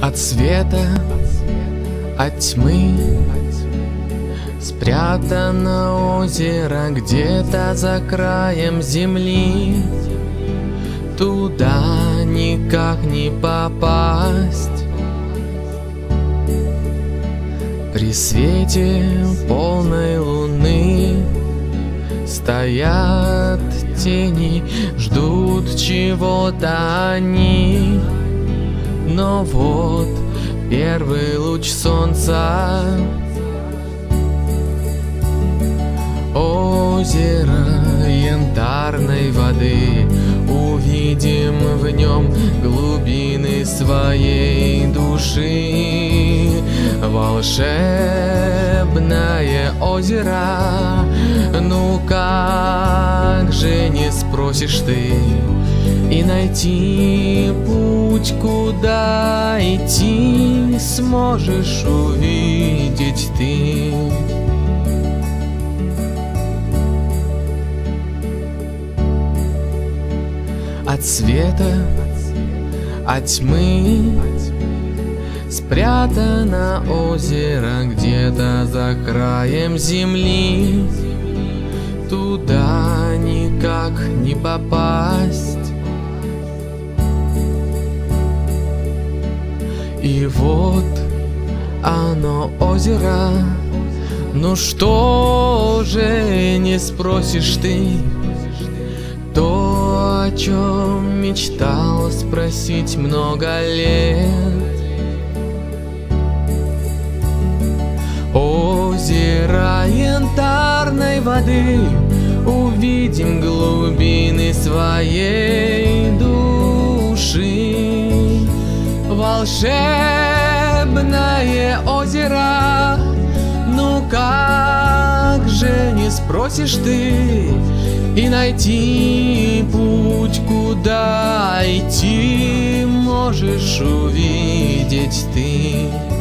От света, от тьмы спрятано озеро где-то за краем земли. Туда никак не попасть. При свете полной луны стоят тени, ждут чего-то они. Но вот первый луч солнца, озеро янтарной воды, увидим в нем глубины своей души. Волшебное озеро, ну как же не спросишь ты, и найти путь, куда идти, сможешь увидеть ты. От света, от тьмы спрятано озеро где-то за краем земли. Туда никак не попасть. И вот оно, озеро, ну что же не спросишь ты, то, о чем мечтал спросить много лет. Озеро янтарной воды, увидим глубины своей души. Волшебное озеро, ну как же не спросишь ты, и найти путь, куда идти, можешь увидеть ты.